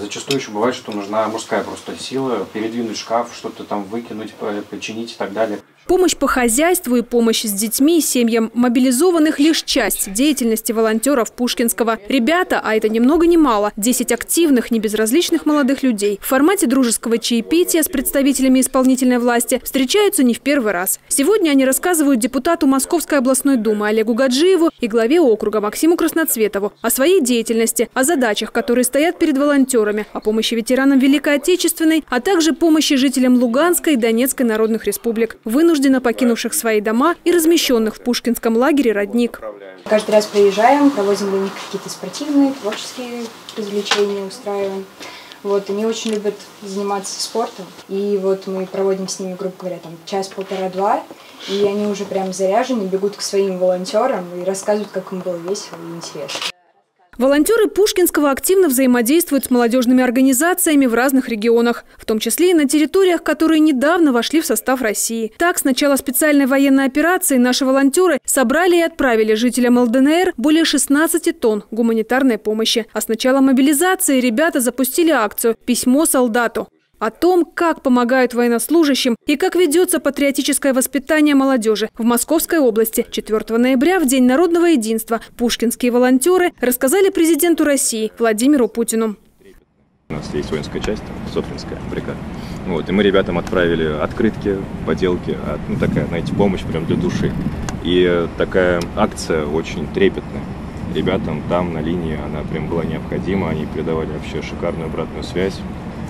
Зачастую еще бывает, что нужна мужская просто сила, передвинуть шкаф, что-то там выкинуть, починить и так далее. Помощь по хозяйству и помощь с детьми и семьям мобилизованных – лишь часть деятельности волонтеров Пушкинского. Ребята, а это ни много ни мало, 10 активных, небезразличных молодых людей в формате дружеского чаепития с представителями исполнительной власти встречаются не в первый раз. Сегодня они рассказывают депутату Московской областной думы Олегу Гаджиеву и главе округа Максиму Красноцветову о своей деятельности, о задачах, которые стоят перед волонтерами, о помощи ветеранам Великой Отечественной, а также помощи жителям Луганской и Донецкой народных республик, вынужденно покинувших свои дома и размещенных в Пушкинском лагере «Родник». Каждый раз приезжаем, проводим для них какие-то спортивные, творческие развлечения, устраиваем. Они очень любят заниматься спортом. И мы проводим с ними, грубо говоря, час, полтора, два. И они уже прям заряжены, бегут к своим волонтерам и рассказывают, как им было весело и интересно. Волонтеры Пушкинского активно взаимодействуют с молодежными организациями в разных регионах, в том числе и на территориях, которые недавно вошли в состав России. Так, с начала специальной военной операции наши волонтеры собрали и отправили жителям ЛДНР более 16 тонн гуманитарной помощи. А с начала мобилизации ребята запустили акцию «Письмо солдату». О том, как помогают военнослужащим и как ведется патриотическое воспитание молодежи в Московской области 4 ноября, в День народного единства, пушкинские волонтеры рассказали президенту России Владимиру Путину. У нас есть воинская часть, Софьинская бригада. И мы ребятам отправили открытки, поделки, такая, помощь прям для души. И такая акция очень трепетная. Ребятам там на линии она прям была необходима, они передавали вообще шикарную обратную связь.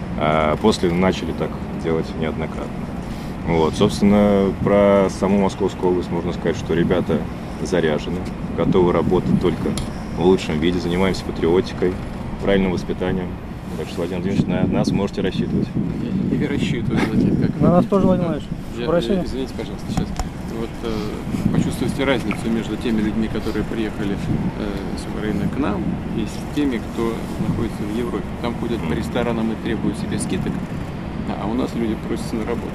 А после начали так делать неоднократно. Собственно, про саму Московскую область можно сказать, что ребята заряжены, готовы работать только в лучшем виде, занимаемся патриотикой, правильным воспитанием. Так что, Владимир Владимирович, на нас можете рассчитывать. И рассчитывать. На нас тоже, Владимир Владимирович. Извините, пожалуйста, сейчас. Почувствуйте разницу между теми людьми, которые приехали с Украины к нам, и с теми, кто находится в Европе. Там ходят по ресторанам и требуют себе скидок, а у нас люди просятся на работу.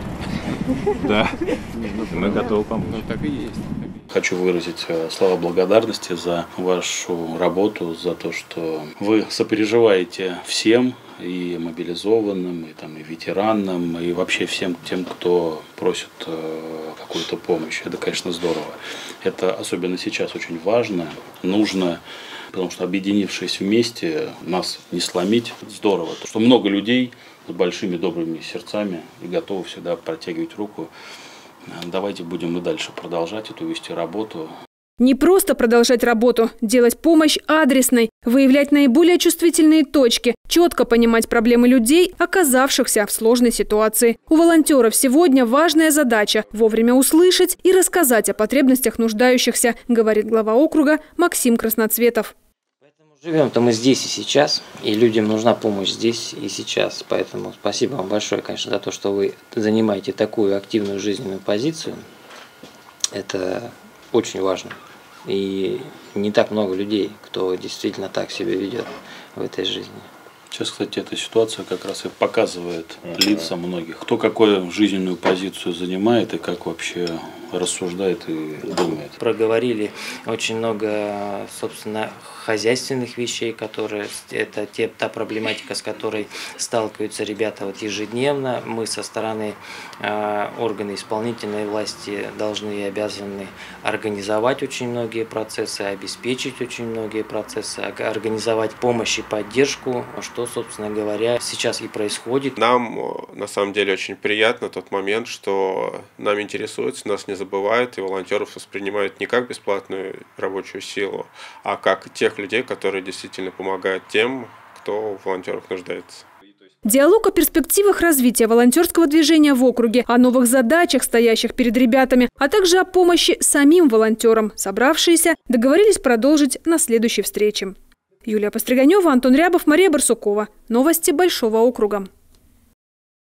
Да, мы готовы помочь. Так и есть. Хочу выразить слова благодарности за вашу работу, за то, что вы сопереживаете всем, и мобилизованным, и ветеранам, и вообще всем тем, кто просит какую-то помощь. Это, конечно, здорово. Это особенно сейчас очень важно, нужно, потому что, объединившись вместе, нас не сломить. Здорово, что много людей с большими добрыми сердцами и готовы всегда протягивать руку. Давайте будем и дальше продолжать вести работу. Не просто продолжать работу, делать помощь адресной, выявлять наиболее чувствительные точки, четко понимать проблемы людей, оказавшихся в сложной ситуации. У волонтеров сегодня важная задача – вовремя услышать и рассказать о потребностях нуждающихся, говорит глава округа Максим Красноцветов. Живем-то мы здесь и сейчас, и людям нужна помощь здесь и сейчас. Поэтому спасибо вам большое, конечно, за то, что вы занимаете такую активную жизненную позицию. Это очень важно. И не так много людей, кто действительно так себя ведет в этой жизни. Сейчас, кстати, эта ситуация как раз и показывает лица многих. Кто какую жизненную позицию занимает и как вообще рассуждает и думает. Проговорили очень много, собственно, хозяйственных вещей, которые это та проблематика, с которой сталкиваются ребята ежедневно. Мы со стороны органов исполнительной власти должны и обязаны организовать очень многие процессы, обеспечить очень многие процессы, организовать помощь и поддержку, что, собственно говоря, сейчас и происходит. Нам, на самом деле, очень приятно тот момент, что нам интересуются, нас не забывают, и волонтеров воспринимают не как бесплатную рабочую силу, а как тех людей, которые действительно помогают тем, кто в волонтерах нуждается. Диалог о перспективах развития волонтерского движения в округе, о новых задачах, стоящих перед ребятами, а также о помощи самим волонтерам. Собравшиеся договорились продолжить на следующей встрече. Юлия Постриганева, Антон Рябов, Мария Барсукова. Новости Большого округа.